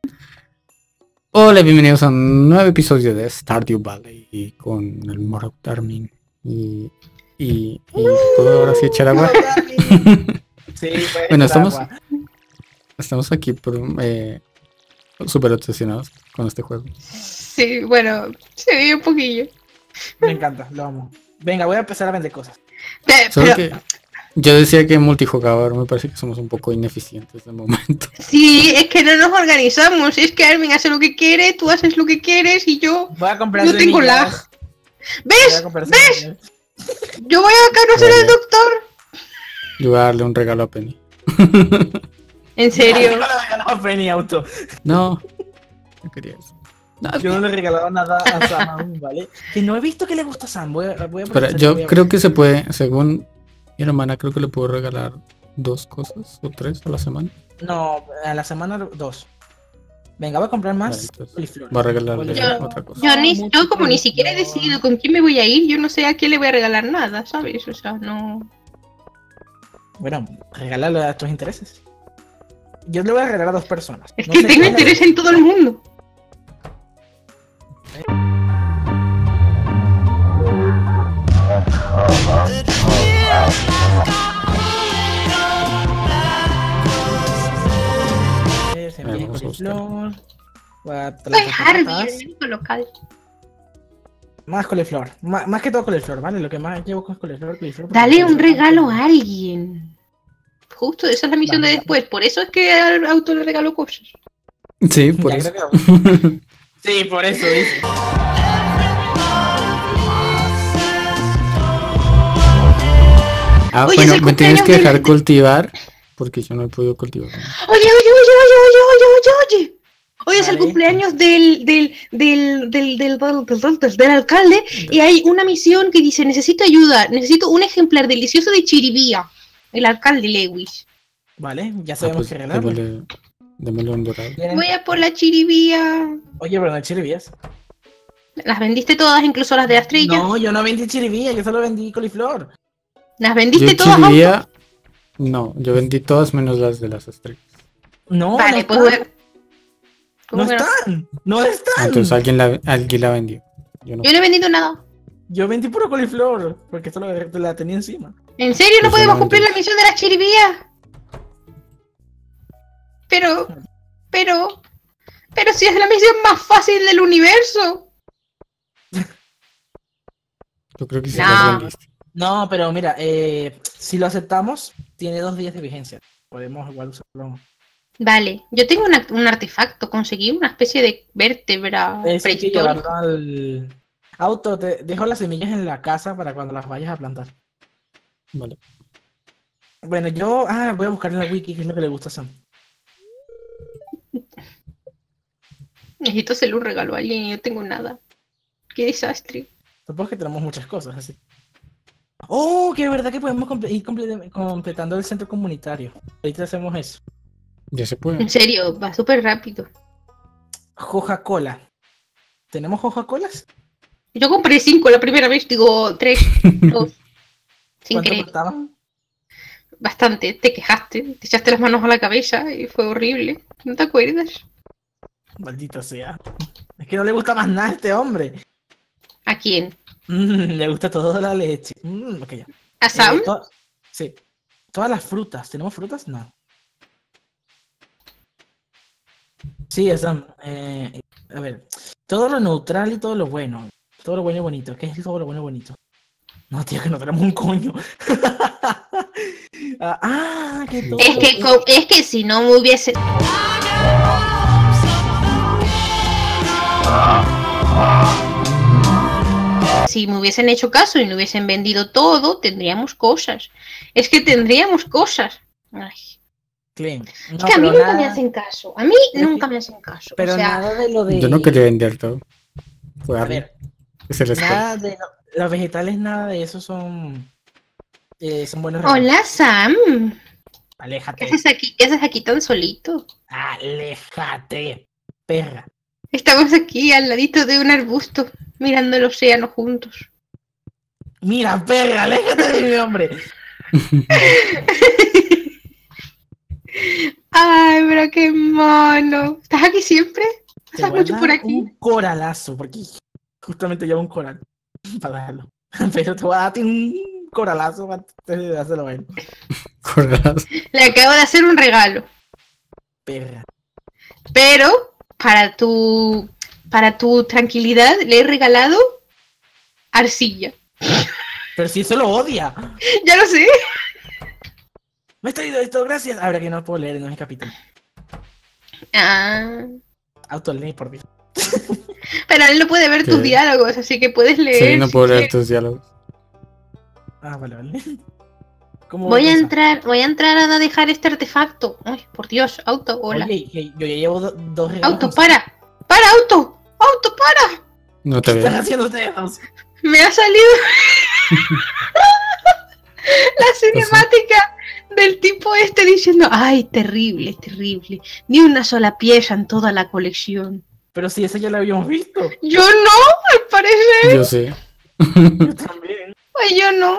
Hola, bienvenidos a un nuevo episodio de Stardew Valley y con el Morrow Armin y puedo ahora sí echar agua. Sí, puede Bueno, echar agua. estamos aquí por súper obsesionados con este juego. Sí, bueno, se ve un poquillo. Me encanta, lo amo. Venga, voy a empezar a vender cosas. Solo Pero que yo decía que en multijugador me parece que somos un poco ineficientes de momento. sí, es que no nos organizamos. Es que Armin hace lo que quiere, tú haces lo que quieres y yo Voy a comprar no tengo semillas. lag. Voy a ¿Ves? comprar ¿Ves? semillas. Yo voy a conocer al Vale. doctor. Yo voy a darle un regalo a Penny. En serio. Yo no le he regalado a Penny Auto. No quería eso. No, Yo no le he regalado nada a Sam aún, ¿vale? Que no he visto que le gusta a Sam. Voy a espera, aprovechar y yo voy a creo ver. que se puede, según mi hermana, creo que le puedo regalar 2 cosas o 3 a la semana. No, a la semana 2. Venga, voy a comprar Vale, más entonces, coliflor. voy a regalarle Coliflor. otra cosa. Yo como ni siquiera he coliflor. decidido con quién me voy a ir, yo no sé a quién le voy a regalar nada, ¿sabes? O sea, no. Bueno, regálalo a tus intereses. Yo le voy a regalar a 2 personas. Es No que sé tengo quién es. interés en todo el mundo. Semillas de Vamos a buscar. coliflor. Voy a Soy plantar Harvey, patatas. el médico local. Más coliflor. Más que todo coliflor, ¿vale? Lo que más llevo con coliflor. Coliflor porque Dale un coliflor regalo tanto- a alguien. Justo, esa es la misión de Vale. después. Por eso es que al auto le regaló cosas. Sí, por Ya eso. creo que- Sí, por eso dice. Ah, Oye, bueno, es el me tienes cumpleaños que dejar del- cultivar porque yo no he podido cultivar. Oye, oye, oye, oye, oye, oye, oye, oye. Hoy es el Vale. cumpleaños del alcalde y hay una misión que dice, necesito ayuda, necesito un ejemplar delicioso de chiribía. El alcalde Lewis. Vale, ya Ah, sabemos pues que regalarle. démosle un dorado. ¿Quieren? Voy a por la chiribía. Oye, pero no hay chirivías. Las vendiste todas, incluso las de Estrella. No, yo no vendí chirivía, yo solo vendí coliflor. Las vendiste Yo todas, auto. chiribía, no, yo vendí todas menos las de las estrellas. No, Vale, no pues están. bueno. ¿Cómo No que no? están. No están. Entonces alguien la vendió. Yo no. Yo no he vendido nada. Yo vendí puro coliflor porque solo la tenía encima. ¿En serio no Pues podemos solamente cumplir la dos. misión de la chiribía? Pero si es la misión más fácil del universo. Yo creo que sí No. las vendiste. No, pero mira, si lo aceptamos, tiene 2 días de vigencia. Podemos igual usarlo. Vale, yo tengo un artefacto, conseguí una especie de vértebra Es que prehistórica. llevarlo al auto. Te dejo las semillas en la casa para cuando las vayas a plantar. Vale. Bueno, yo voy a buscar en la wiki qué es lo que le gusta a Sam. Necesito hacerle un regalo a alguien y no tengo nada. Qué desastre. Supongo que tenemos muchas cosas así. Oh, que es verdad que podemos ir completando el centro comunitario. Ahorita hacemos eso. Ya se puede. En serio, va súper rápido. Coca-Cola. ¿Tenemos Coca-Colas? Yo compré 5 la primera vez, digo 3, 2. Sin ¿Cuánto querer. costaban? Bastante, te quejaste, te echaste las manos a la cabeza y fue horrible. ¿No te acuerdas? Maldita sea. Es que no le gusta más nada a este hombre. ¿A quién? Le gusta toda la leche. Ok, ya. ¿A Sam? Sí. Todas las frutas. ¿Tenemos frutas? No. Sí, es Sam. A ver. Todo lo neutral y todo lo bueno. Todo lo bueno y bonito. ¿Qué es todo lo bueno y bonito? No, tío, que no tenemos un coño. Que todo. Es que si no me hubiese... Si me hubiesen hecho caso y no hubiesen vendido todo, tendríamos cosas. Es que tendríamos cosas. Ay. Clean. No, Es que a mí pero nunca me nada- hacen caso. A mí Pero nunca que- me hacen caso. Pero O sea, nada de lo de. Yo no quería vender todo. Fue A Armin, ver, que se les fue. nada de los vegetales, nada de eso son buenos regalos. hola Sam. ¿Qué Aléjate. haces aquí? ¿Qué haces aquí tan solito? Aléjate, perra. Estamos aquí al ladito de un arbusto, mirando el océano juntos. Mira, perra, aléjate de mi hombre. Ay, pero qué mono. ¿Estás aquí siempre? Te ¿Estás voy a mucho dar por aquí? un coralazo, porque justamente llevo un coral para darlo. Pero te voy a dar un coralazo antes de hacerlo bien. Corazón. Le acabo de hacer un regalo. Perra. Pero, para tu tranquilidad, le he regalado arcilla. Pero si eso lo odia. Ya lo sé. Me he traído esto, gracias. Ahora que no puedo leer en el capítulo. Ah. Autoleí, por Dios. Pero él no puede ver tus ¿Qué? diálogos, así que puedes leer. Sí, no si puedo leer quieres. tus diálogos. Ah, vale, vale. ¿Cómo Voy a pensar? entrar a dejar este artefacto. Ay, por Dios, auto, hola. Oye, yo ya llevo dos regalos. Auto, para. Para, auto. Auto, para. No ¿Qué te están veo. haciendo ustedes dos? Me ha salido la cinemática del tipo este diciendo, ay, terrible, terrible. Ni una sola pieza en toda la colección. Pero si esa ya la habíamos visto. Yo no, al parecer. Yo sé. Yo también. Ay, yo no.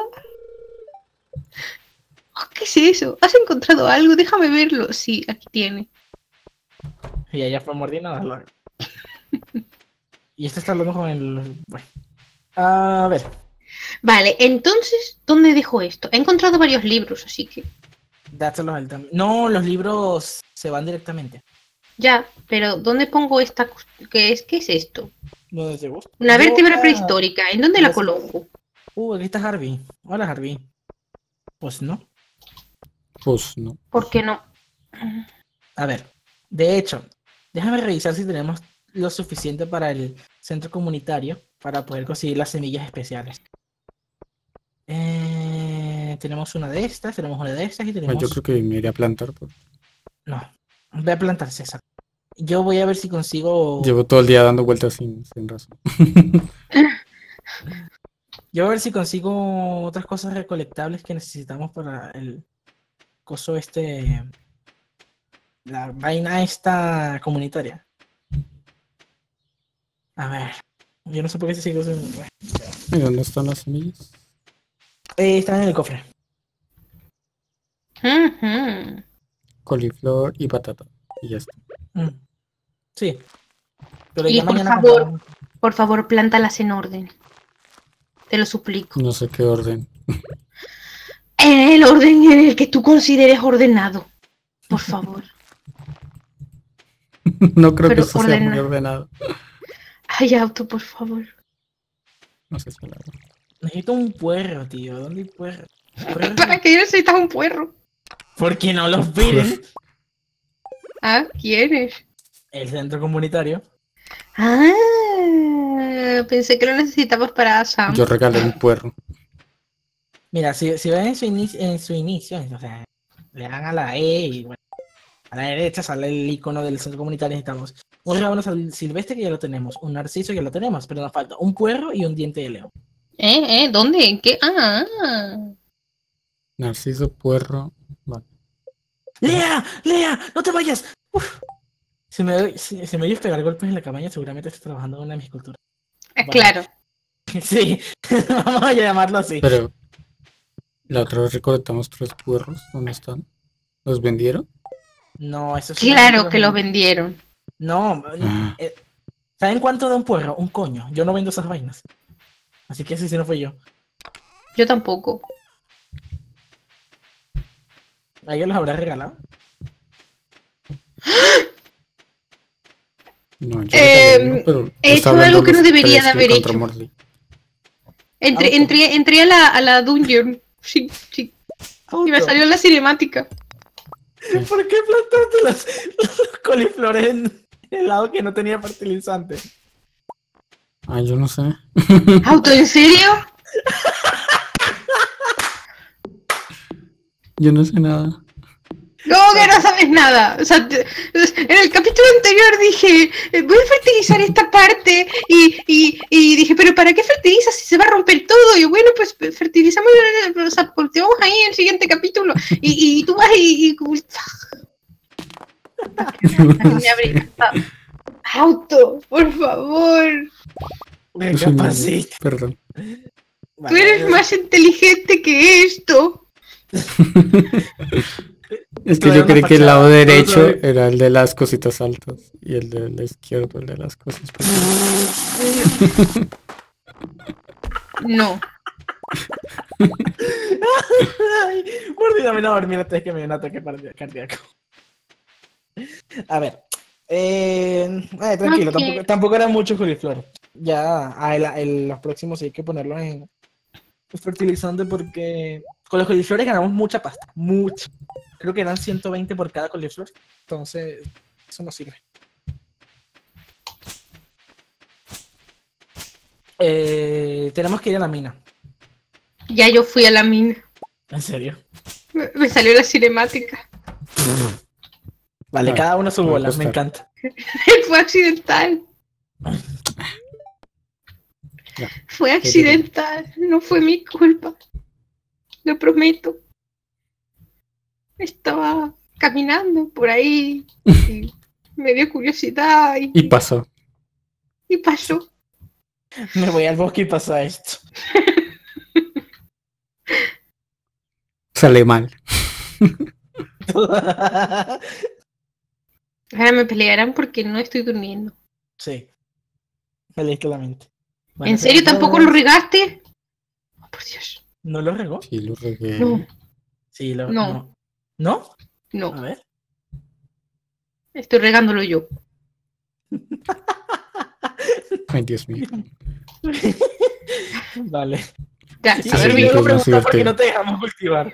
Oh, ¿qué es eso? ¿Has encontrado algo? Déjame verlo. Sí, aquí tiene. Y ella fue mordida. Y este está hablando con el... Bueno. A ver. Vale, entonces, ¿dónde dejo esto? He encontrado varios libros, así que... Dáselos a él también. No, los libros se van directamente. Ya, pero ¿dónde pongo esta? ¿Qué es esto? ¿Dónde te gusta? Una Yo, vértebra prehistórica. ¿En dónde la Yes. coloco? Aquí está Harvey. Hola, Harvey. Pues no. Pues no. ¿Por qué no? A ver. De hecho, déjame revisar si tenemos lo suficiente para el centro comunitario para poder conseguir las semillas especiales. Tenemos una de estas, tenemos una de estas y Pues tenemos... yo creo que me iré a plantar. No, voy a plantar César. Yo voy a ver si consigo... Llevo todo el día dando vueltas sin razón. Yo voy a ver si consigo otras cosas recolectables que necesitamos para el coso este... La vaina esta comunitaria. A ver. Yo no sé por qué se sigue usando... ¿Y dónde están las semillas? Están en el cofre. Ujú. Coliflor y patata. Y ya está. Mm. Sí. Pero Y ya por mañana favor. compramos- Por favor, plántalas en orden. Te lo suplico. No sé qué orden. En el orden en el que tú consideres ordenado. Por favor. No creo que Pero esto sea muy ordena. ordenado. Ay, auto, por favor. No sé si la Necesito un puerro, tío. ¿Dónde hay puerro? Puerro. ¿Para qué necesitas un puerro? ¿Por qué no los piden? Ah, ¿quieres? El centro comunitario. Ah, pensé que lo necesitabas para Sam. Yo regalé un puerro. Mira, si ven en su inicio, o sea, le dan a la E y bueno, a la derecha sale el icono del centro comunitario. Necesitamos un rábano silvestre que ya lo tenemos, un narciso que ya lo tenemos, pero nos falta un puerro y un diente de león. ¿Dónde? ¿En qué? Narciso, puerro. Vale. ¡Lea! ¡Lea! ¡No te vayas! Uf. Si me oyes pegar golpes en la cabaña, seguramente estoy trabajando en una de mis culturas. Vale. Claro. Sí, vamos a llamarlo así. Pero la otra vez recolectamos 3 puerros. ¿Dónde están? ¿Los vendieron? No, eso es... Claro que lo vendieron. No, Ah. ¿saben cuánto da un puerro? Un coño. Yo no vendo esas vainas. Así que ese sí no fui yo. Yo tampoco. ¿A ellos los habrá regalado? No, yo regalé uno, pero he estaba hecho algo hablando que no los debería tres de haber contra hecho. Morley. Entré a la dungeon. Sí, sí. Y me salió la cinemática. ¿Por qué plantaste los coliflores en el lado que no tenía fertilizante? Ah, yo no sé. ¿Auto, en serio? Yo no sé nada. No, que no sabes nada. O sea, en el capítulo anterior dije, voy a fertilizar esta parte y dije, pero ¿para qué fertilizas si se va a romper todo? Y yo, bueno, pues fertilizamos, o sea, cultivamos ahí en el siguiente capítulo. Y tú vas y me abrí. Auto, por favor. Recapacita. Perdón. Tú eres más inteligente que esto. Es que Claro, yo una creí que el lado fachada, derecho todo bien. era el de las cositas altas y el de la izquierda el de las cosas pequeñas. No. Ay, por Dios, dame a dormir antes de que me dé un ataque cardíaco. A ver. Tranquilo, Ok. tampoco era mucho coliflor. Ya los próximos sí hay que ponerlos en fertilizante porque con los coliflores ganamos mucha pasta. Mucha. Creo que eran 120 por cada coliflor. Entonces, eso no sirve. Tenemos que ir a la mina. Ya yo fui a la mina. ¿En serio? Me salió la cinemática. Vale, Ah, cada uno su me va a bola, me costar. encanta. Fue accidental. Ya. Fue accidental. No fue mi culpa. Lo prometo. Estaba caminando por ahí y me dio curiosidad Y pasó. y pasó. Me voy al bosque y pasa esto. Sale mal. Ahora me pelearán porque no estoy durmiendo. Sí, feliz claramente. ¿En serio tampoco lo regaste? Oh, por Dios. ¿No lo regó? Sí, lo regué. No, Sí, No. no. ¿No? A no. ver. Estoy regándolo yo. Ay, Dios mío. Vale. Ya, Sí, a ver, sí, Vico. luego no preguntar por qué divertido. no te dejamos cultivar.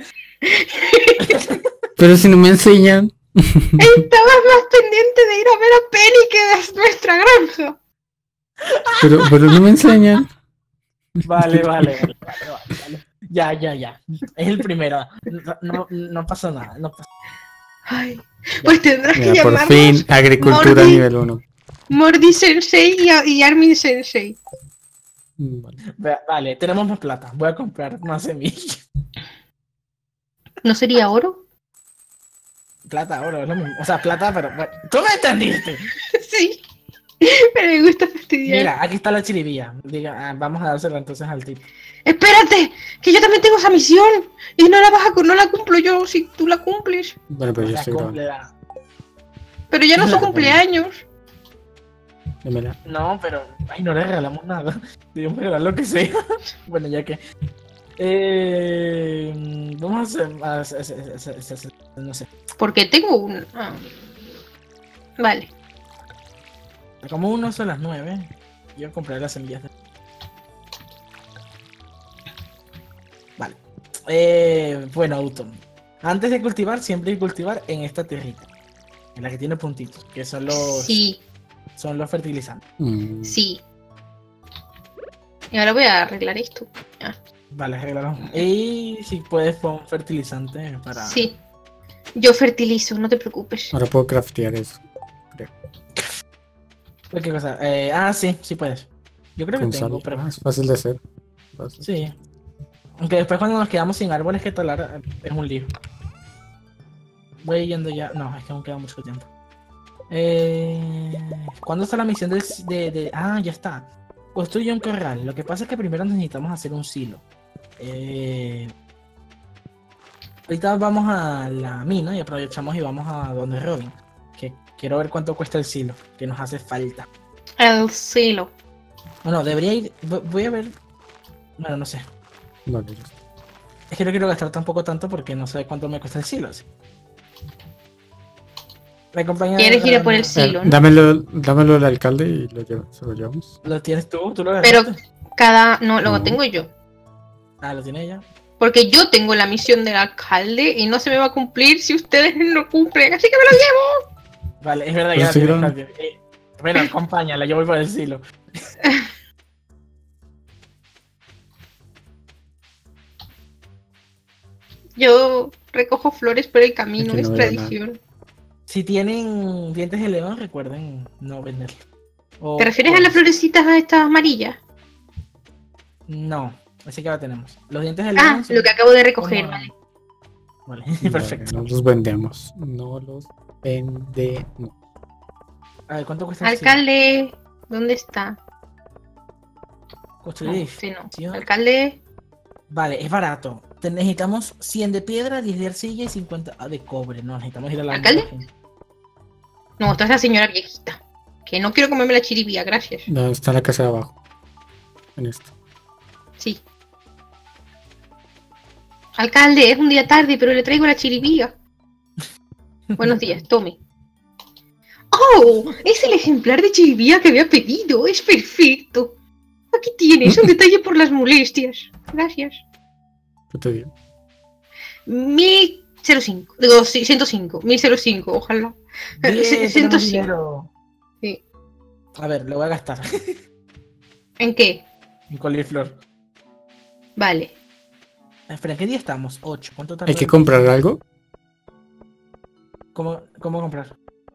Pero si no me enseñan. Estabas más pendiente de ir a ver a Penny que de nuestra granja. Pero no me enseñan. Vale. Ya. Es el primero. No pasa nada. No pasa. Ay, pues tendrás que Mira, por llamarnos fin, agricultura Mordi. nivel 1. Mordi Sensei y Armin Sensei. Vale. Vale, tenemos más plata. Voy a comprar más semillas. ¿No sería oro? Plata, oro, es lo mismo. O sea, plata, pero. Bueno, ¿tú me entendiste? Sí. Pero me gusta fastidiar. Mira, aquí está la chiribía. Vamos a dársela entonces al tipo. Espérate, que yo también tengo esa misión. Y no la no la cumplo yo si tú la cumples. Bueno, pero yo La estoy grabando. cumple. Pero ya no es su Claro. cumpleaños. Démela. No, pero. Ay, no le regalamos nada. Debemos regalar lo que sea. Bueno, ya que. Vamos a hacer. No sé. Porque tengo un. Ah. Vale. Como uno son las 9. Yo compraré las semillas. Vale. Bueno, Autumn. Antes de cultivar, siempre hay que cultivar en esta tierrita. En la que tiene puntitos. Que son Sí, son los fertilizantes. sí. Y ahora voy a arreglar esto. Ah, Vale, arreglalo. Y si puedes pon fertilizante para. sí. Yo fertilizo, no te preocupes. Ahora puedo craftear eso. ¿Qué cosa? Sí puedes. Yo creo que Con tengo, sal. pero. Es fácil de hacer. Fácil. Sí. Aunque después cuando nos quedamos sin árboles que talar es un lío. Voy yendo ya. No, es que aún queda mucho tiempo. ¿Cuándo está la misión Ah, ya está. Construye un corral. Lo que pasa es que primero necesitamos hacer un silo. Ahorita vamos a la mina y aprovechamos y vamos a donde Robin. Que quiero ver cuánto cuesta el silo. Que nos hace falta. El silo. Bueno, debería ir. Voy a ver. Bueno, no sé. Vale, ya está. Es que no quiero gastar tampoco tanto porque no sé cuánto me cuesta el silo. ¿Sí? Me acompaña. ¿Quieres ir a por el silo? ¿no? Dámelo al alcalde y se lo llevamos. ¿Lo tienes tú? ¿Lo Pero agarraste? no, lo No. tengo yo. Ah, lo tiene ella. Porque yo tengo la misión del alcalde y no se me va a cumplir si ustedes no cumplen. Así que me lo llevo. Vale, es verdad que Pero la sí, tienes, ¿no? Katia. Bueno, acompáñala, yo voy por el silo. Yo recojo flores por el camino, Aquí es no veo nada. tradición. Si tienen dientes de león, recuerden no venderlo. ¿Te refieres a las florecitas a estas amarillas? No, así que la tenemos. Los dientes de Ah, león. son lo que acabo de recoger, como- vale. Vale, Vale, perfecto. no los vendemos. No los vendemos. A ver, ¿cuánto cuesta el Alcalde, ¿dónde está? silo? Construir No, edificio. sí, no. Alcalde, Vale, es barato. necesitamos 100 de piedra, 10 de arcilla y 50 de cobre. No, necesitamos ir a la ¿Alcalde? almacén. No, esta es la señora viejita. Que no quiero comerme la chiribía, gracias. No, está la casa de abajo. En esto. Sí. Alcalde, es un día tarde, pero le traigo la chiribía. Buenos días, tome. ¡Oh! Es el ejemplar de chiribía que había pedido. Es perfecto. Aquí tienes un detalle por las molestias. Gracias. Yo te digo. 1005. Digo, sí, 105. 1005, ojalá. Bien, tenemos 105. dinero. Sí. A ver, lo voy a gastar. ¿En qué? En coliflor. Vale. Espera, ¿qué día estamos? 8. ¿Cuánto tarda? ¿Hay que comprar algo? ¿Cómo comprar?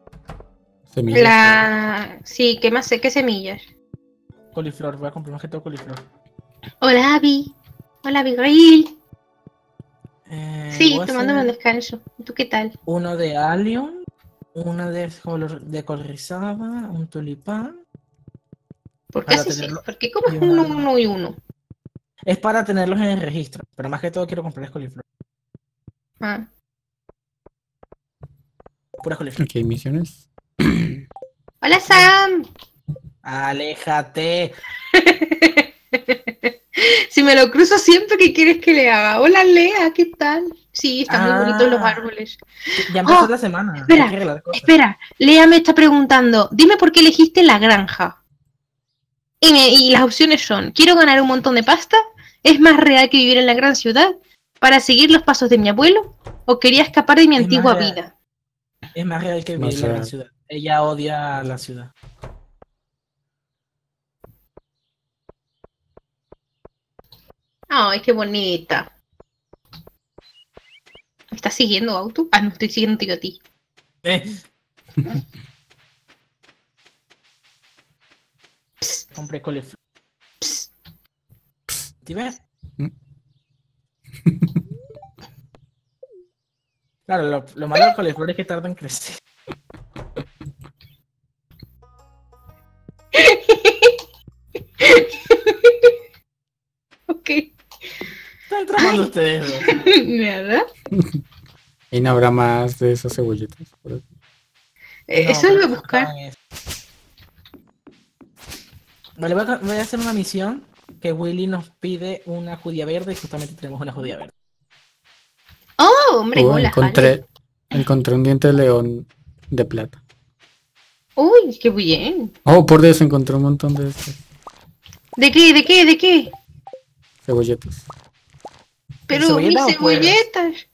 Semillas. Sí, ¿qué más sé? ¿Qué semillas? Coliflor, voy a comprar más que todo coliflor. Hola, Abby. Hola, Abigail. Sí, voy a tomándome un hacer descanso. ¿Y tú qué tal? uno de Allium, una de col rizada, un tulipán. ¿Por qué Para haces tenerlo. eso? ¿Por qué comes y uno, una- uno y uno? Es para tenerlos en el registro, pero más que todo quiero comprar coliflor. Ah. Pura coliflor. Ok, misiones. Hola, Sam. ¡Aléjate! Si me lo cruzo siempre, ¿qué quieres que le haga? Hola, Lea, ¿qué tal? Sí, están muy bonitos los árboles. Ya empezó Oh, la semana. Hay espera, que arreglar cosas. Espera, Lea me está preguntando, dime por qué elegiste la granja. Y las opciones son, quiero ganar un montón de pasta, es más real que vivir en la gran ciudad, para seguir los pasos de mi abuelo, o quería escapar de mi Es más antigua real. vida. Es más real que Es vivir más en la gran real. ciudad. Ella odia la ciudad. Ay, qué bonita. ¿Me estás siguiendo, auto? Ah, no, estoy siguiendo a ti. Eh, Psst, compré coliflor. psst. ¿Sí ves? Mm. Claro, lo malo del coliflor es que tarda en crecer. Ok. Están tramando ustedes dos. Nada. Y no habrá más de esas cebolletas. por aquí. No, Eso pero iba a se buscar. acaban eso. Vale, voy a hacer una misión que Willy nos pide una judía verde y justamente tenemos una judía verde. Oh, hombre, hola, Encontré un diente de león de plata. Uy, qué bien. Oh, por eso encontré un montón de estas ¿De qué? ¿De qué? ¿De qué? cebolletas. Pero mis ¿Cebolleta o puerros? cebolletas.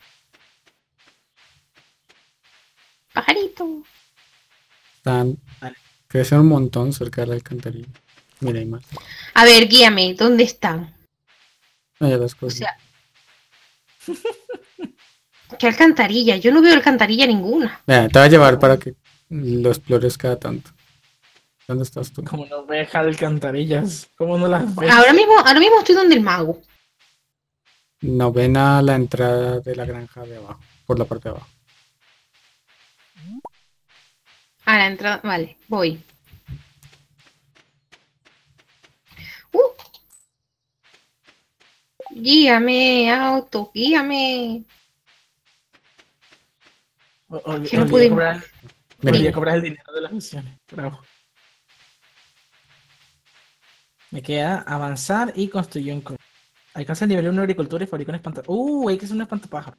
Pajarito. Están, Vale. crecen un montón cerca de la alcantarilla. Mira, hay más. A ver, guíame, ¿dónde están? No, ya las O cosas. sea, ¿qué alcantarilla? Yo no veo alcantarilla ninguna. Mira, te voy a llevar para que lo explores cada tanto. ¿Dónde estás tú? Como no ve alcantarillas. ¿Cómo no las ves? Ahora mismo estoy donde el mago. No ven a la entrada de la granja de abajo, por la parte de abajo. A la entrada, vale, voy. Guíame, auto, guíame. Que no Olvidé pude. cobrar, Mira, olvidé cobrar el dinero de las misiones. Bravo. Me queda avanzar y construir un... Alcanza el nivel 1 de agricultura y fabrica un espantapájaro. Hay que hacer un espantapájaro.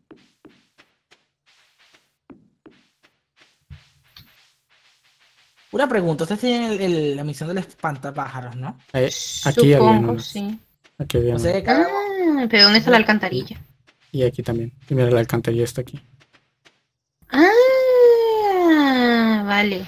Una pregunta. Ustedes tienen la misión del espantapájaros, ¿no? aquí había Supongo, unos. sí. Aquí había O sea unos. que cada... Ah, pero ¿dónde está la alcantarilla? Y aquí también. Y mira, la alcantarilla está aquí. Ah, vale.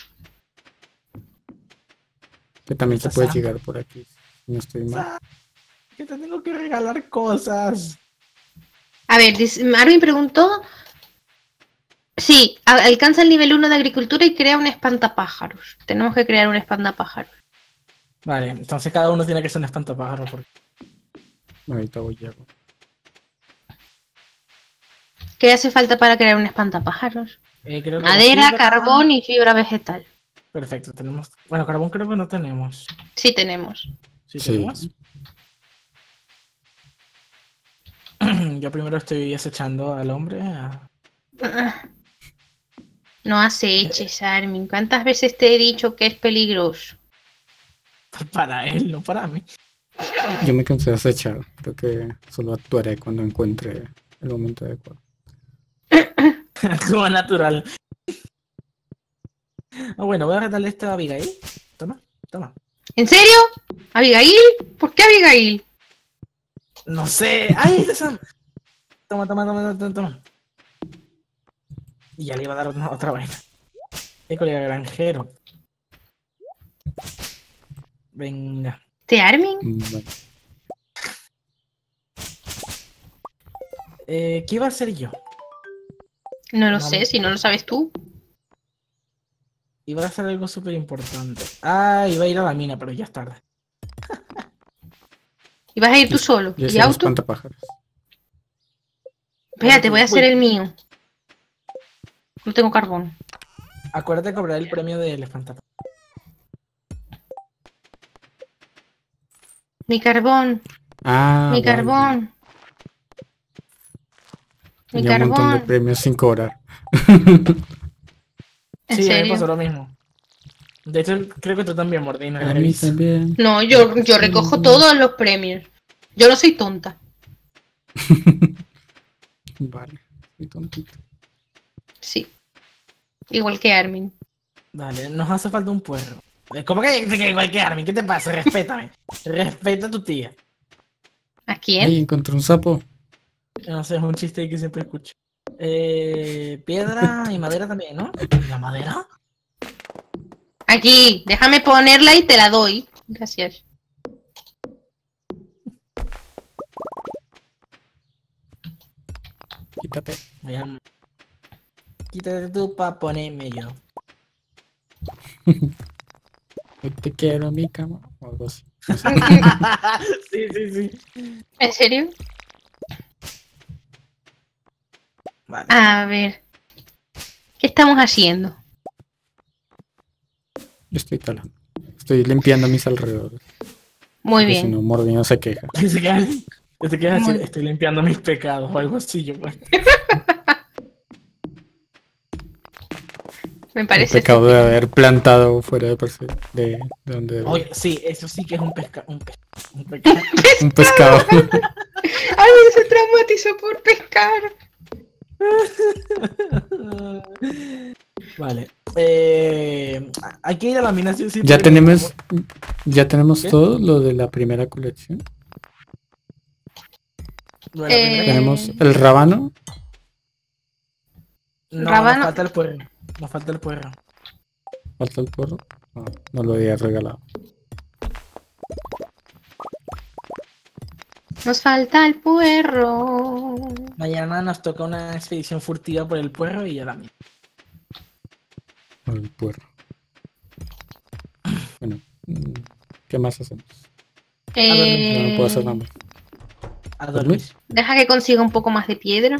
Que también se Está puede Sam. llegar por aquí. Si no estoy mal. Que te tengo que regalar cosas. A ver, Marvin preguntó. Sí, alcanza el nivel 1 de agricultura y crea un espantapájaros. Tenemos que crear un espantapájaros. Vale, entonces cada uno tiene que ser un espantapájaro. Porque... Ahorita voy a... ¿Qué hace falta para crear un espantapájaros? creo que Madera, fibra- carbón y fibra vegetal. Perfecto, tenemos... Bueno, carbón creo que no tenemos. Sí tenemos. ¿Sí Sí. tenemos? Yo primero estoy acechando al hombre. No aceches, Armin. ¿Cuántas veces te he dicho que es peligroso? Para él, no para mí. Yo me cansé de acechar. Creo que solo actuaré cuando encuentre el momento adecuado. Como natural. Bueno, voy a retarle esto a Abigail. Toma, toma. ¿En serio? ¿Abigail? ¿Por qué Abigail? No sé. ¡Ay, este Sam! Toma, toma, toma, toma, toma. Y ya le iba a dar otra vaina. Colega granjero. Venga. ¿Te Armin? Bueno, ¿Qué iba a hacer yo? No lo No, sé, si no lo sabes tú. Iba a hacer algo súper importante. Ah, iba a ir a la mina, pero ya es tarde. ¿Y vas a ir tú solo? yo ¿Y soy un auto? espantapájaros. Espérate, voy a hacer Uy. el mío. No tengo carbón. Acuérdate de cobrar el premio de elefanta. Mi carbón, Ah, mi vale. carbón. Mi Tenía un montón de carbón. premios sin cobrar. ¿En Sí, a mí me pasó serio? lo mismo. De hecho, creo que tú también, Mordina. A mí también. No, yo recojo todos los premios. Yo no soy tonta. Vale, soy tontito. Sí. Igual que Armin. Vale, nos hace falta un puerro. ¿Cómo que igual que Armin? ¿Qué te pasa? Respétame. Respeta a tu tía. ¿A quién? Ay, encontré un sapo. No sé, es un chiste que siempre escucho. Piedra y madera también, ¿no? ¿La madera? Aquí, déjame ponerla y te la doy. Gracias. Quítate. Vean. Quítate tú pa' ponerme yo. Hoy te quiero en mi cama. O algo así. No sé. Sí, sí, sí. ¿En serio? Vale. A ver. ¿Qué estamos haciendo? Yo estoy talando. Estoy limpiando mis alrededores. Muy Porque si bien. no, Mordino se queja. Pensé que ibas a decir, Muy- estoy limpiando mis pecados o algo así. Yo, pues. Me El parece pecado de estúpido. haber plantado fuera de donde debía. Oye, sí, eso sí que es un pecado. Un pecado. Un pescado. Armin se traumatizó por pescar. Vale. Hay que ir a la mina, sí, sí, Ya porque tenemos ¿Qué? todo lo de la primera colección. Bueno, la primera- Tenemos el rábano. No, Rábano. nos falta el puerro. Nos falta el puerro. Falta el porro. No, no lo había regalado. Nos falta el puerro. Mañana nos toca una expedición furtiva por el puerro y a la mina. El puerro. Bueno, ¿qué más hacemos? Ya no puedo hacer nada más. A dormir. Deja que consiga un poco más de piedra.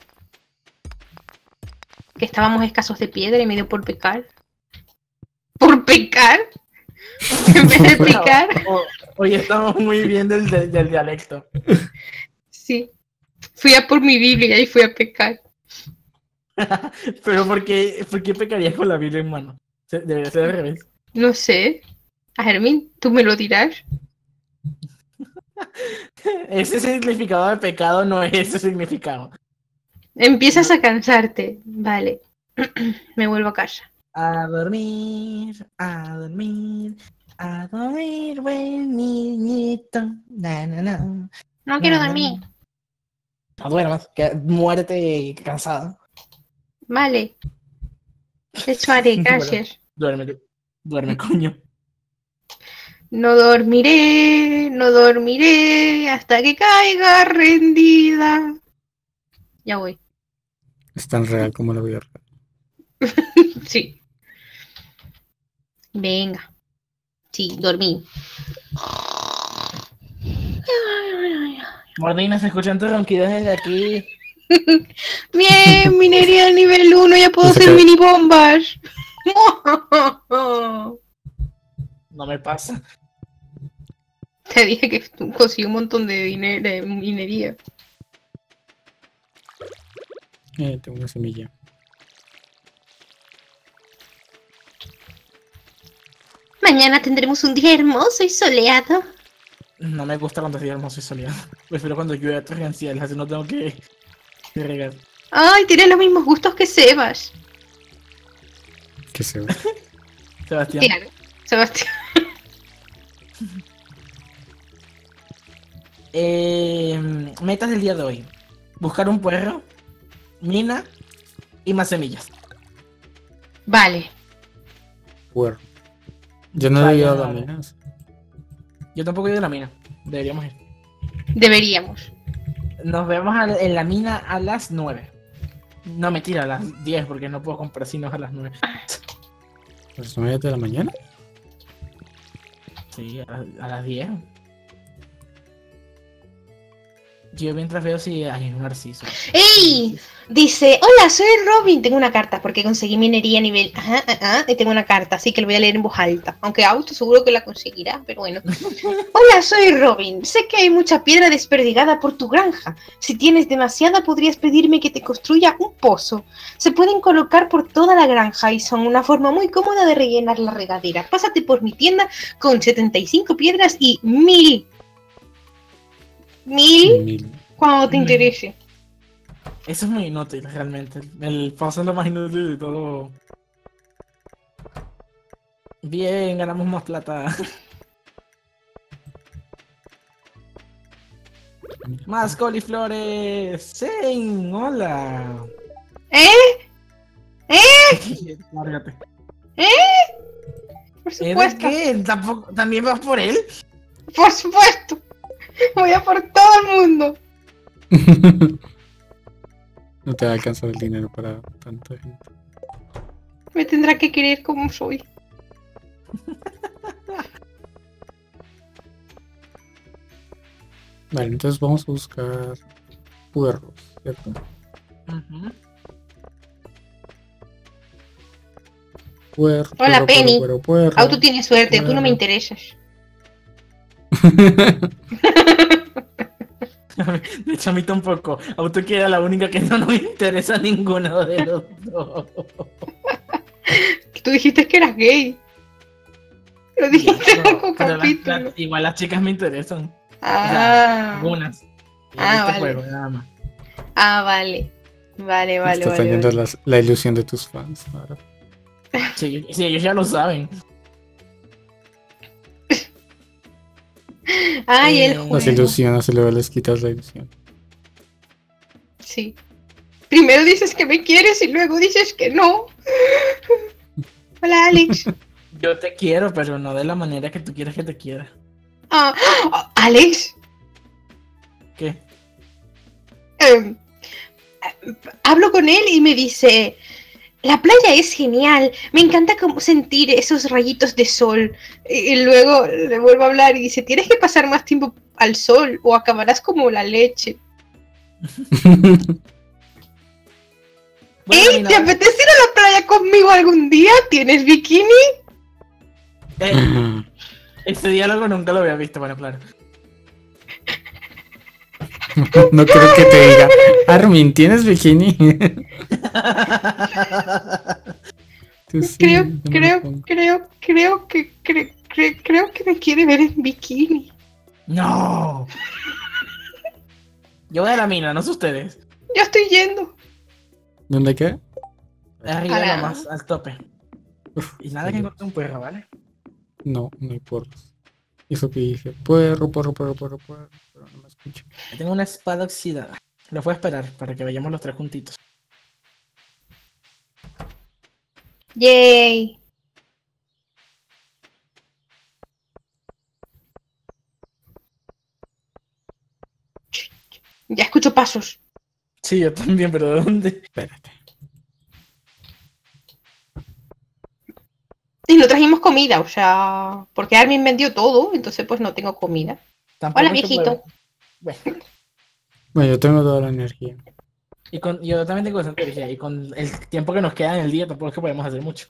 Que estábamos escasos de piedra y me dio por pecar. ¿Por pecar? En vez de picar. Hoy estamos muy bien del dialecto. Sí. Fui a por mi Biblia y fui a pecar. Pero ¿por qué pecarías con la Biblia en mano? Debería ser al revés. No sé. A Germín, tú me lo dirás. Ese significado de pecado no es ese significado. Empiezas a cansarte. Vale. Me vuelvo a casa. A dormir, a dormir, a dormir, buen niñito. Na, na, na. No quiero Na, na, dormir. na. No duermas, que muérete cansado. Vale. Eso haré, gracias. Duerme, duerme, coño. No dormiré hasta que caiga rendida. Ya voy. Es tan real como la vida real. Sí. Venga. Sí, dormí. Mordina, se escuchan tus ronquidos desde aquí. Bien, minería nivel 1, ya puedo Dice hacer que- mini bombas. No me pasa. Te dije que conseguí un montón de dinero de minería. Tengo una semilla. Mañana tendremos un día hermoso y soleado. No me gusta cuando es día hermoso y soleado. Prefiero cuando llueve torrencial, así no tengo que regar. Ay, tienes los mismos gustos que Sebas. ¿Qué se ve? Sebastián. Claro, Sebastián. Metas del día de hoy. Buscar un puerro, mina y más semillas. Vale. Puerro. Yo no he Vaya, llegado a vale. minas. Yo tampoco he ido a la mina. Deberíamos ir. Deberíamos. Nos vemos en la mina a las 9. No, mentira, a las 10 porque no puedo comprar sino a las 9. ¿A las 9 de la mañana? Sí, a las 10. Yo mientras veo si hay un narciso. ¡Ey! Dice, hola, soy Robin. Tengo una carta porque conseguí minería a nivel... y tengo una carta, así que lo voy a leer en voz alta. Aunque Auto seguro que la conseguirá, pero bueno. Hola, soy Robin. Sé que hay mucha piedra desperdigada por tu granja. Si tienes demasiada, podrías pedirme que te construya un pozo. Se pueden colocar por toda la granja y son una forma muy cómoda de rellenar la regadera. Pásate por mi tienda con 75 piedras y 1000 1000. cuando te interese. Eso es muy inútil realmente. El paso es lo más inútil de todo. Bien, ganamos más plata. Más coliflores. ¡Sí! ¡Hola! Lárgate. Por ¿De supuesto, qué? ¿También vas por él? por supuesto. Voy a por todo el mundo. No te va a alcanzar el dinero para tanta gente. Me tendrá que querer como soy. Vale, entonces vamos a buscar puerros, ¿cierto? Ujú. Puerro, Hola, Penny. puerro. Auto tiene suerte, tú no me Bueno. interesas. De hecho, a mí tampoco. Auto que era la única que no nos interesa ninguno de los dos. Tú dijiste que eras gay. Lo dijiste en No, algún pero capítulo. igual las chicas me interesan. Ah, Algunas. Y Ah, este vale. juego, nada más. Vale. Vale, vale, Estás vale. dañando vale. la ilusión de tus fans. Ahora. Sí, ellos ya lo saben. Ay, el Las Las juego. ilusiones y luego les quitas la ilusión. Sí. Primero dices que me quieres y luego dices que no. Hola, Alex. Yo te quiero, pero no de la manera que tú quieres que te quiera. Alex. ¿Qué? em, Hablo con él y me dice, la playa es genial, me encanta como sentir esos rayitos de sol. Y luego le vuelvo a hablar y dice, tienes que pasar más tiempo al sol o acabarás como la leche. Bueno, ¡Ey! ¿Te apetece ir a la playa conmigo algún día? ¿Tienes bikini? Este diálogo nunca lo había visto, bueno, claro. No creo que te diga, Armin, ¿tienes bikini? Tú sí, Creo, yo me lo creo, pongo. creo que me quiere ver en bikini. ¡No! Yo voy a la mina, no sé ustedes. Yo estoy yendo. ¿Dónde qué? Arriba A la- nomás, al tope. Uf, Y nada que sí. encontré un perro, ¿vale? No, no hay puerros. Eso que dije, puerro, pero no me escucho. Yo tengo una espada oxidada. Lo voy a esperar para que vayamos los tres juntitos. Yay. Ya escucho pasos. Sí, yo también, pero ¿de dónde? Espérate. Y no trajimos comida, o sea, porque Armin vendió todo, entonces pues no tengo comida. Tampoco Hola, es que viejito. pueda- Bueno, Bueno, yo tengo toda la energía. yo también tengo bastante energía. Y con el tiempo que nos queda en el día, tampoco es que podemos hacer mucho.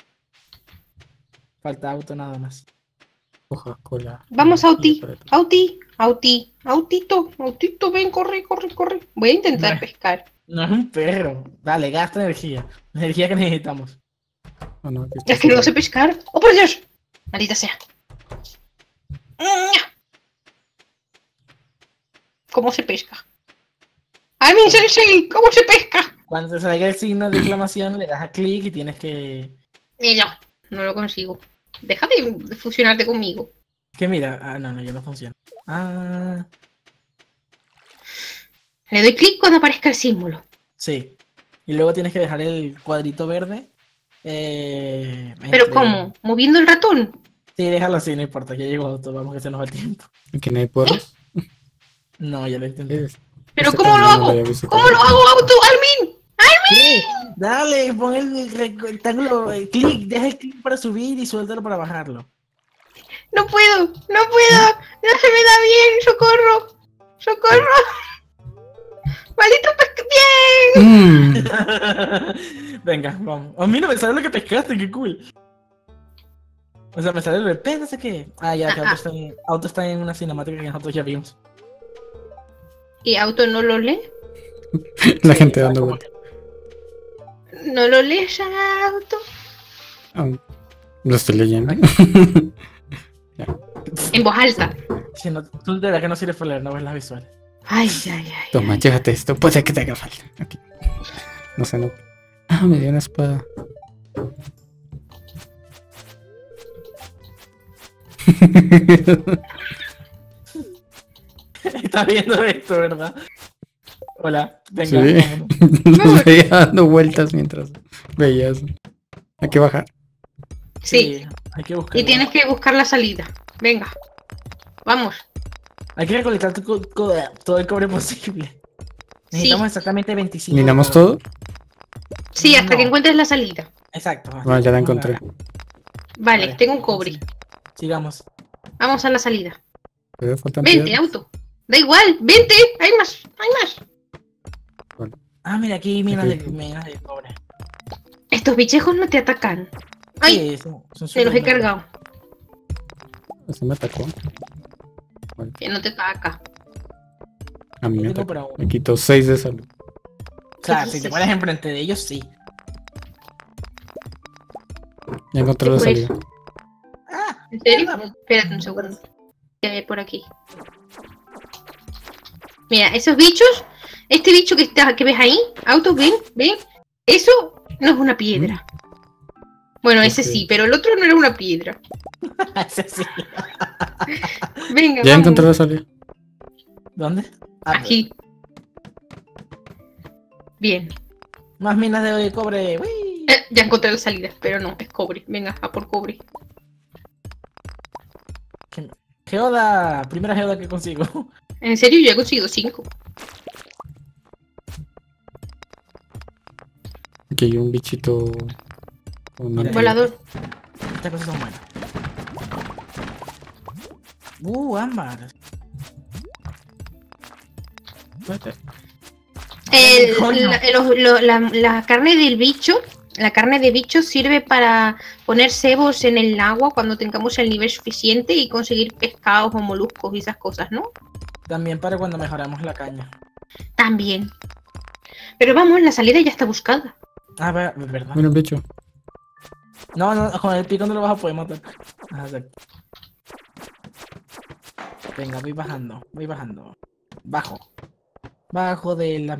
Falta auto nada más. Coca-Cola. Vamos, energía Auti. para ti. Autito, ven, corre. Voy a intentar Bueno. pescar. No es un perro. Dale, gasta energía. La energía que necesitamos. Ah, no, aquí está Es que no sé cerrado. pescar. ¡Oh, por Dios! Maldita sea. ¿Cómo se pesca? Armin Sensei, ¿cómo se pesca? Cuando te salga el signo de exclamación, le das a clic y tienes que. Y no lo consigo. Deja de fusionarte conmigo. Que mira. Ah, no, ya no funciona. Ah, Le doy clic cuando aparezca el símbolo. sí. Y luego tienes que dejar el cuadrito verde. ¿Pero cómo? ¿Moviendo el ratón? Sí, déjalo así, no importa. Ya llegó auto, vamos que se nos va el tiempo. Aquí no hay puerros. No, ya lo intenté. ¿Pero Este cómo lo también no hago? había visto ¿Cómo tampoco. lo hago, auto, Armin? ¿Qué? Dale, pon el rectángulo, clic, deja el clic para subir y suéltalo para bajarlo. No puedo, no puedo. No se me da bien. Socorro. Socorro. Maldito bien. Venga, vamos. A mí no me sale lo que pescaste, qué cool. O sea, me sale el BP, no sé qué. Ah, ya, que auto está en una cinemática que nosotros ya vimos. ¿Y auto no lo lee? La Sí, gente ¿sabes dando cómo? vueltas. ¿No lo lees, auto? Ah, lo estoy leyendo. En voz alta. Si no, tú de verdad que no sirves para leer, no ves las visuales. Ay, ay, ay. Toma, llévate esto. Puede que te haga falta. Aquí. No sé, no. Ah, me dio una espada. Estás viendo esto, ¿verdad? Hola, venga, Sí. vámonos. Nos veía dando vueltas mientras veías. Hay que bajar. Sí. Hay que buscar. Y tienes que buscar la salida. Venga. Vamos. Hay que recolectar todo el cobre posible. Necesitamos exactamente 25. ¿Minamos de cobre. todo? Sí, hasta No. que encuentres la salida. Exacto. Bueno, ya la encontré. Vale, tengo un cobre. Sigamos. Vamos a la salida. Pero faltan Vente, piedras. auto. Da igual, vente. Hay más, hay más. Ah, mira, aquí hay minas Aquí. de cobre. Estos bichejos no te atacan. Ay, Sí, son me los he súper cargado. Ese me atacó. Bueno, Que no te ataca. a mí Yo me tengo atacó. para uno. Me quitó 6 de salud. O sea, si te pones enfrente de ellos, sí. Ya encontré la Pues, salida. Ah, ¿En serio? Espérate un segundo. ¿Qué hay por aquí? Mira, esos bichos. Este bicho que ves ahí, auto, ven. Eso no es una piedra. Bueno, ese Ok. sí, pero el otro no era una piedra. ese sí. Venga, Ya vamos. encontré la salida. ¿Dónde? Ah, Aquí. Bien. más minas de cobre. ¡Uy! Ya encontré la salida, pero no, es cobre. Venga, a por cobre. Geoda, primera geoda que consigo. En serio, yo he conseguido 5. Aquí hay un bichito. Con una Mira, Volador. Estas cosas son buenas. Ámbar. Coño. La carne del bicho. La carne de bicho sirve para poner cebos en el agua cuando tengamos el nivel suficiente y conseguir pescados o moluscos y esas cosas, ¿no? También para cuando mejoramos la caña. También. Pero vamos, la salida ya está buscada. Ah, verdad. Mira un bicho. No, con el pico no lo vas a poder matar. Ah, exacto. Venga, voy bajando. Bajo. Bajo de la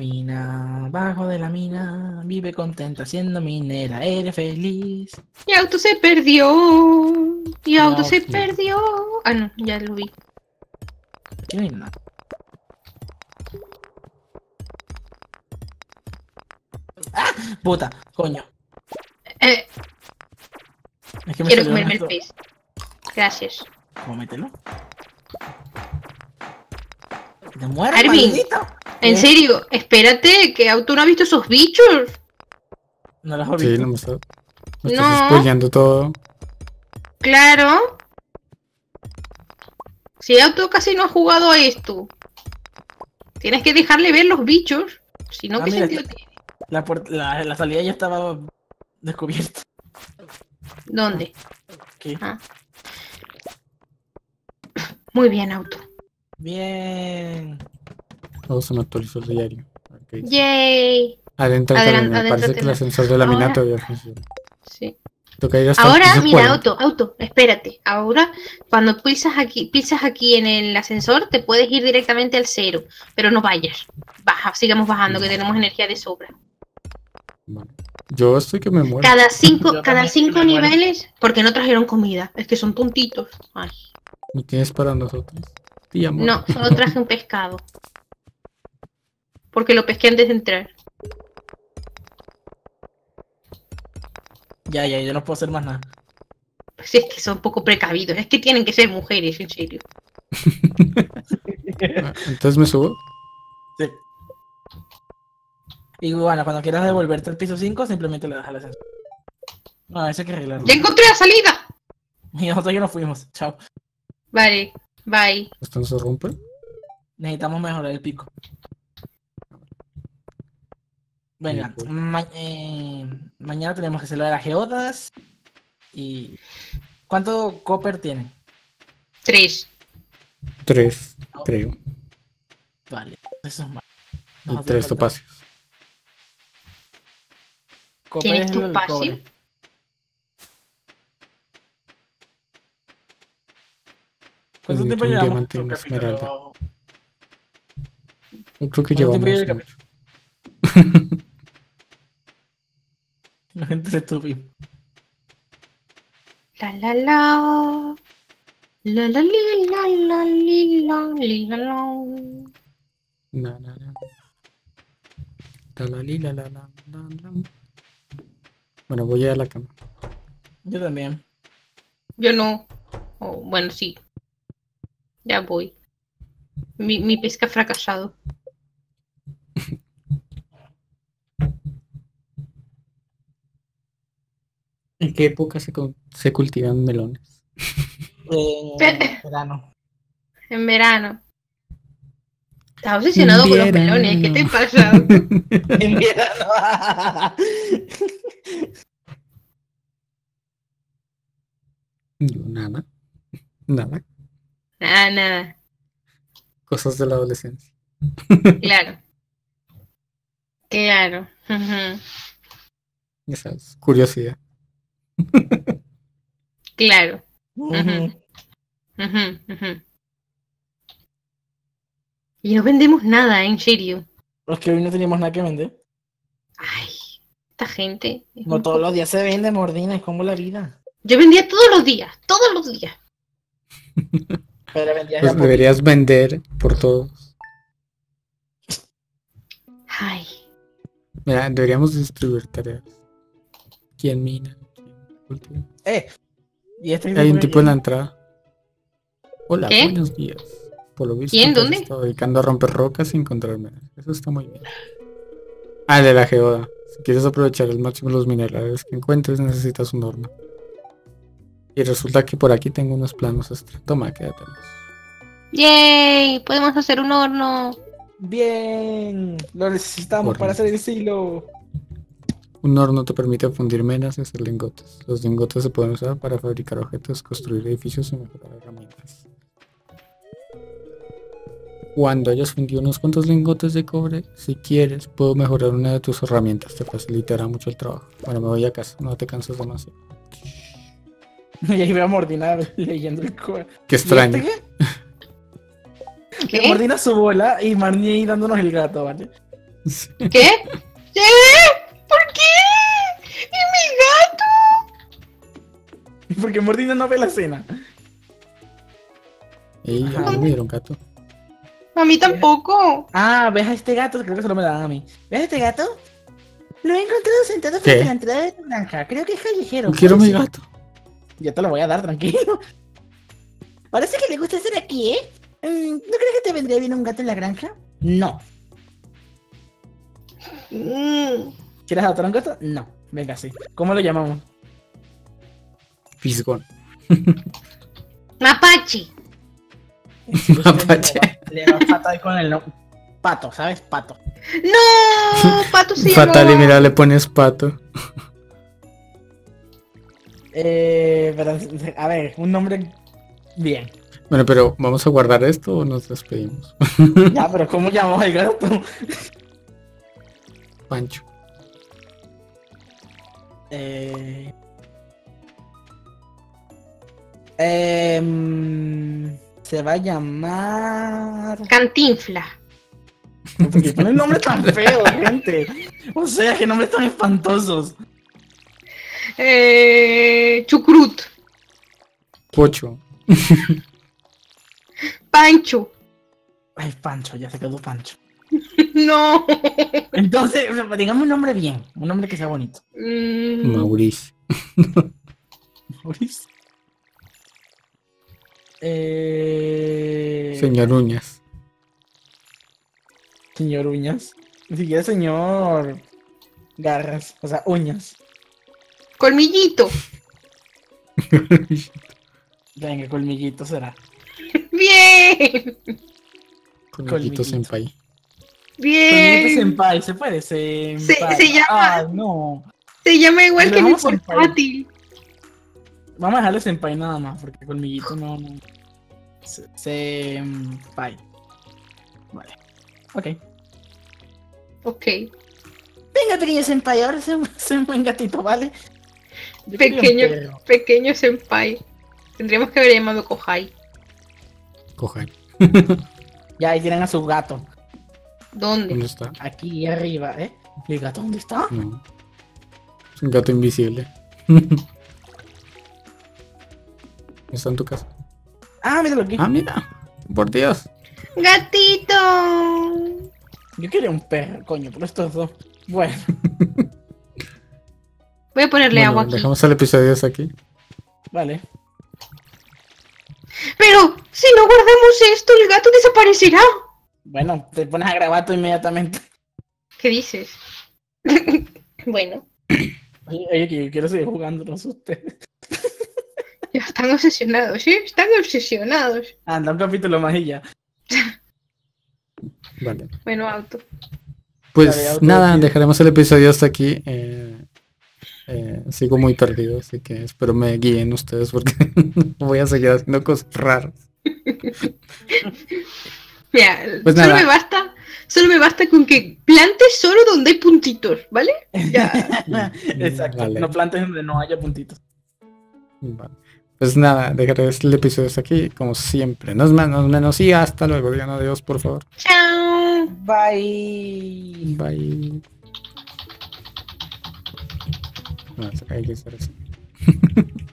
mina, vive contenta siendo minera, eres feliz. Y auto se perdió. Y auto se sí. perdió. Ah, no, ya lo vi. Aquí no hay nada. ¡Ah! Puta, coño. Eh, Es que me quiero salió comerme el esto. pez. Gracias. Cómetelo. Que te mueras, Arvin. maldito. En ¿Qué? serio, espérate, que auto no ha visto esos bichos. No los has Sí, visto. no me está. Me No. estás spoileando todo. Claro. Si auto casi no ha jugado a esto. Tienes que dejarle ver los bichos. Si no, Ah, ¿qué mira, sentido tiene? la salida ya estaba descubierta. ¿Dónde? Aquí. Ah. Muy bien, auto. Bien. Todo se me actualizó el diario. Ok. Yay. Adentro, Adelante, parece adentro que el ascensor de la mina todavía funciona. Sí. Toca ir hasta el Ahora, piso mira, 40. auto, espérate. Ahora, cuando pisas aquí en el ascensor, te puedes ir directamente al 0, pero no vayas. Baja, sigamos bajando, que tenemos energía de sobra. Vale. Yo estoy que me muero. Cada cinco Yo también me muero. niveles, porque no trajeron comida. Es que son tontitos. Ay. ¿Y tienes para nosotros? Sí, amor. No, solo traje un pescado. Porque lo pesqué antes de entrar. Ya, yo no puedo hacer más nada. Pues es que son poco precavidos. Es que tienen que ser mujeres, en serio. Ah, entonces me subo. Sí. Y bueno, cuando quieras devolverte al piso 5, simplemente le das al ascensor. No, eso hay que arreglarlo. ¡Ya encontré la salida! Y nosotros ya nos fuimos. Chao. Vale, bye. ¿Esto no se rompe? Necesitamos mejorar el pico. Venga, Pues. mañana tenemos que hacer lo de las geodas. Y... ¿Cuánto copper tiene? 3. 3, creo. Vale, eso es más. Y 3 topacios. Copper ¿Tienes es el topacio? cobre. ¿Cuánto Necesito tiempo un llevamos? diamante y una Capítulo? esmeralda. Yo creo que ¿Cuánto tiempo llevamos lleva el mucho. La gente se estúpida. La la la. La la li la la li la la. Na, na, na. La, la, li, la, la, la, la, la. Bueno, voy a la cama. Yo también. Yo no. Oh, bueno, sí. Ya voy. Mi pesca ha fracasado. ¿En qué época se cultivan melones? Verano. En verano. Estás obsesionado con los Verano. melones. ¿Qué te pasa? En verano. Yo, nada. Nada. Nada, nada. Cosas de la adolescencia. Claro. Claro. Ujú. Ya sabes, curiosidad. Claro. Ujú. Ujú, ujú. Y no vendemos nada, en serio. Es que hoy no teníamos nada que vender. Ay, esta gente. es No un todos poco- los días se vende, Mordina, es como la vida. Yo vendía todos los días, todos los días. Pero vendías Pues ya deberías vender por todos. Ay, Mira, deberíamos distribuir tareas. ¿Quién mina? ¿Quién cultiva? Y este Hay un que tipo en la llega- entrada. Hola, ¿Qué? buenos días. Por lo visto, ¿Quién? te has ¿Dónde? estado dedicando a romper rocas y encontrarme. Eso está muy bien. Ah, el de la geoda. Si quieres aprovechar al máximo los minerales que encuentres, necesitas un horno. Y resulta que por aquí tengo unos planos extra. Toma, quédatelos. yay, podemos hacer un horno. Bien, lo necesitamos Horno. para hacer el silo. Un horno te permite fundir menas y hacer lingotes. Los lingotes se pueden usar para fabricar objetos, construir edificios y mejorar herramientas. Cuando hayas fundido unos cuantos lingotes de cobre, si quieres, puedo mejorar una de tus herramientas. Te facilitará mucho el trabajo. Bueno, me voy a casa. No te cansas demasiado. Y ahí veo a Mordina leyendo el código. Qué extraño. ¿Qué? Mordina su bola y Marnie ahí dándonos el gato, ¿vale? ¿Qué? ¿Qué? ¿Por qué? ¿Y mi gato? Porque Mordina no ve la escena. Ey, a Ajá. mí me dieron gato. A mí tampoco. Ah, ¿ves a este gato? Creo que solo me la dan a mí. ¿Ves a este gato? Lo he encontrado sentado frente ¿Qué? a la entrada de tu granja. Creo que es callejero. No quiero mi Parece- gato. Ya te lo voy a dar, tranquilo. Parece que le gusta estar aquí, ¿eh? ¿No crees que te vendría bien un gato en la granja? No. ¿Quieres adoptar un gato? No. Venga, sí. ¿Cómo lo llamamos? Fisgón. Mapache. Mapache. Le da pato ahí con el nombre. Pato, ¿sabes? Pato. No, Pato se Fatal y llamaba. mira, le pones pato. Pero, a ver, un nombre bien. Bueno, pero ¿vamos a guardar esto o nos despedimos? Ya, pero ¿cómo llamamos al gato? Pancho. Se va a llamar. Cantinfla. ¿Por qué ponen nombres tan feos, gente? O sea, que nombres tan espantosos. Chucrut. Pocho. Pancho. Ay, Pancho, ya se quedó Pancho. No. Entonces, digamos un nombre bien, un nombre que sea bonito. Mauricio. Mauricio. Señor Uñas. Señor Uñas. Ni siquiera señor Garras, o sea, Uñas. Colmillito. Venga, colmillito será. Bien. Colmillito Colmillito. senpai. Colmillito Bien. senpai, se puede senpai. se llama- Ah, no. Se llama igual Le que mi damos senpai. portátil. Vamos a dejarle senpai nada más, porque colmillito no. Senpai. Vale. Ok. Ok. Venga, pequeño senpai, ahora sé un buen gatito, ¿vale? Yo quería un Pequeño, perro. pequeño senpai. Tendríamos que haber llamado Kohai. Cojan. Ya, ahí tienen a su gato. ¿Dónde? ¿Dónde está? Aquí arriba, ¿eh? ¿Y el gato dónde está? No. Es un gato invisible. Está en tu casa. Ah, míralo aquí. Ah, mira. Por Dios. Gatito. Yo quería un perro, coño, por estos dos. Bueno, Voy a ponerle Bueno, agua aquí. dejamos el episodio hasta aquí. vale. Pero si no guardamos esto, el gato desaparecerá. Bueno, te pones a grabar tú inmediatamente. ¿Qué dices? Bueno, Oye, que yo quiero seguir jugando, no sé ustedes. ya están obsesionados, ¿eh? Están obsesionados. Anda, un capítulo más y ya. Vale. Bueno, auto. Pues Dale, auto, nada, sí. dejaremos el episodio hasta aquí. Sigo muy perdido, así que espero me guíen ustedes porque voy a seguir haciendo cosas raras. Mira, Pues solo nada. solo me basta con que plantes solo donde hay puntitos, ¿vale? Ya. Exacto, Vale. no plantes donde no haya puntitos. Vale. Pues nada, dejaré el episodio hasta aquí, como siempre. No es más, no es menos y hasta luego. Digan adiós, por favor. Chao. Bye. Bye. No, hay que hacer eso.